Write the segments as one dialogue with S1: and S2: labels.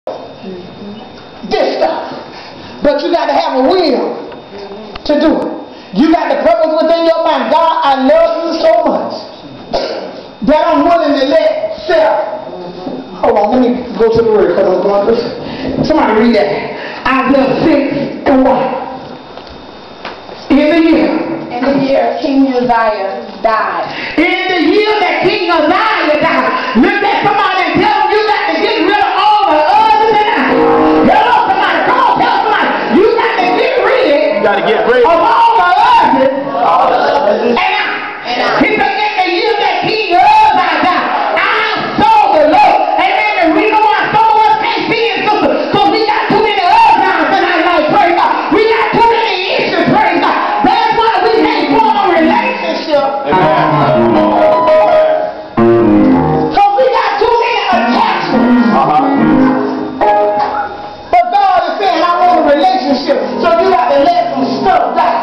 S1: this stuff. But you got to have a will to do it. You got the purpose within your mind. God, I love you so much that I'm willing to let self. Hold on, let me go to the word because I'm going through. Somebody read that. Isaiah 6 and 1. In the year King Uzziah died. In the year that King Uzziah died. Look at somebody and tell them you got to get rid of all the others in that. Hello, somebody. Come on, tell somebody. You got to get rid.
S2: You got to get rid
S1: of all the others.
S2: And
S1: he said in the year that King Uzziah died, I saw the Lord. Amen. The reason why some of us can't see it, sister, because we got too many Uzziahs in our life. Praise God. We got too many issues. Praise God. That's why we can't form a relationship. Because we got too many attachments. But God is saying, I want a relationship. So you got to let some stuff die.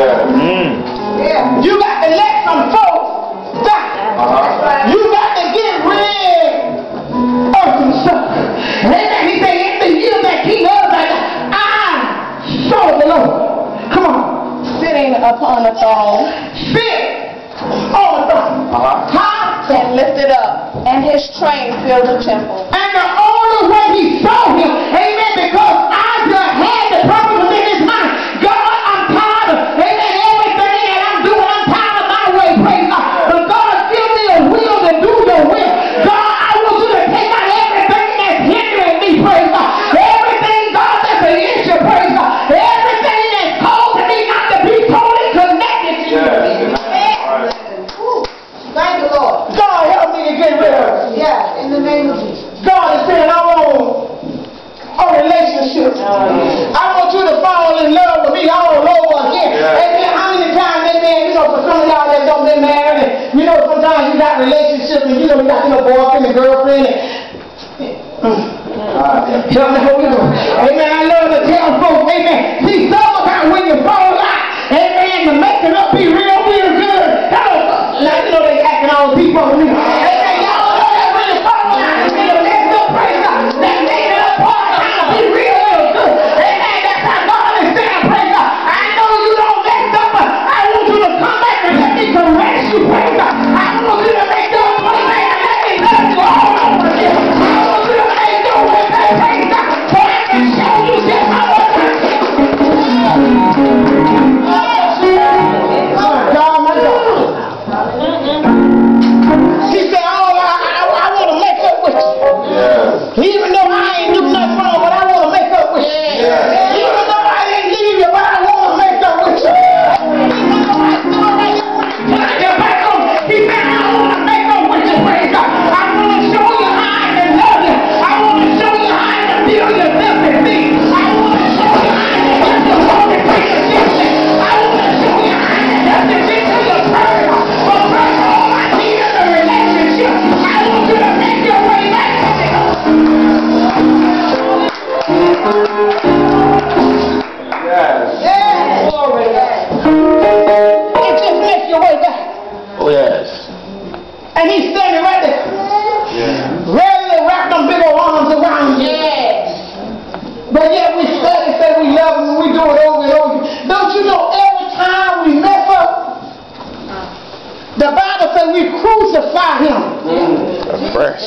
S1: You got to let some folks die. You got to get rid of some stuff. Amen. He said, in the year that King Uzziah, I saw the Lord. Come on. Sitting upon a throne. Sit on a throne. And lifted up. And his train filled the temple. And the only way he saw him, amen, because Isaiah had the purpose within his mind. God, I'm tired of, amen, everything that I'm doing. I'm tired of my way, praise God. But God, give me a will to do your will. God, I want you to take out everything that's hindering me, praise God. Everything, God, that's an issue, praise God. Everything that's causing me not to be totally connected to you. Thank you, Lord. God, help me to get rid of it. Yeah, in the name of Jesus. God is saying, I want a relationship. I want you to fall in love with me all over again. Amen. How many times, amen, you know, for some of y'all that don't been married, and you know, sometimes you got relationships, and you know, you got your boyfriend and girlfriend, and help me, Holy Ghost. Amen. I love to tell folks, amen, see, sometimes when you fall out, amen, the making up be real good. Now, you know, they acting all people on me. Amen. Y'all know that when you fall out, let's go praise God. That making up part time be real good. Amen. That's how God is saying, praise God. I know you don't mess up, but I want you to come back and let me correct you, praise God. I want you to make your praise and let me love you all over again. I want you to make your way back, praise God, so I can show you just how much I can. She said, I want to make up with you. Even though I ain't do nothing wrong, but I want to make up with you. Even though I didn't leave you, but I want to make up with you. Even though I threw turn your back on me. He said, I want to make up with you, praise God. I want to show you how I can love you. I want to show you how I can feel your sympathy. I want to show you how I can help you hold it to your distance. I want to show you how I can help you get to your turn. But first of all, I need a relationship. I want you to make your way back to me. Yes. Glory to God. It just makes your way back.
S2: Oh, yes.
S1: And he's standing right there. Ready to wrap them big old arms around you. Yes. But yet we study, say we love him, and we do it over and over. Don't you know every time we mess up, the Bible says we crucify him.
S2: Afresh.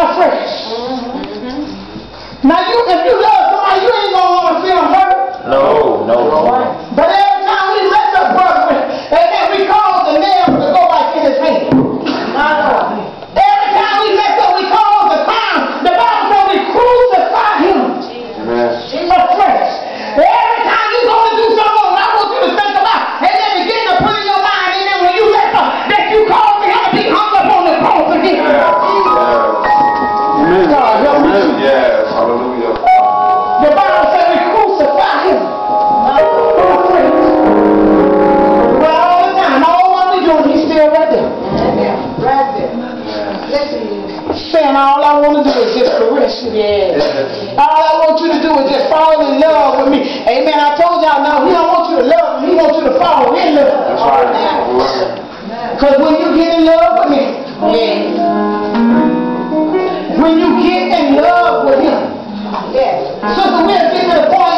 S1: Now if you love somebody, you ain't gonna want to see them hurt.
S2: No.
S1: But every time we mess up, brother, and then we cause the nails to go back in his hand. Every time we mess up, we cause the crime. The Bible says we crucify him. Afresh. Every time you go to do something, I want you to think about, and then begin to put in your mind, and then when you mess up, that you cause me to be hung up on the cross again. God help me.
S2: Yes, hallelujah.
S1: The Bible says we crucify him. But all the time, all what we doing, he's still right there. Right there. Saying all I want to do is just caress you. All I want you to do is just fall in love with me. Amen. I told y'all now, he don't want you to love him. He wants you to fall in love. Because when you get in love with him, when you get in love with him, Sister, we're getting to the point